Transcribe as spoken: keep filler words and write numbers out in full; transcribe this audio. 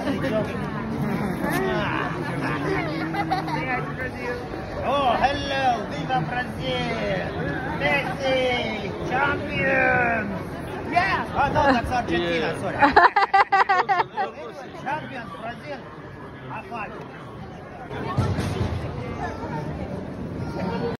Oh, hello, viva Brazil! Messi, champions! Yeah! Oh no, that's Argentina, Yeah. sorry. Champions, Brazil! High five.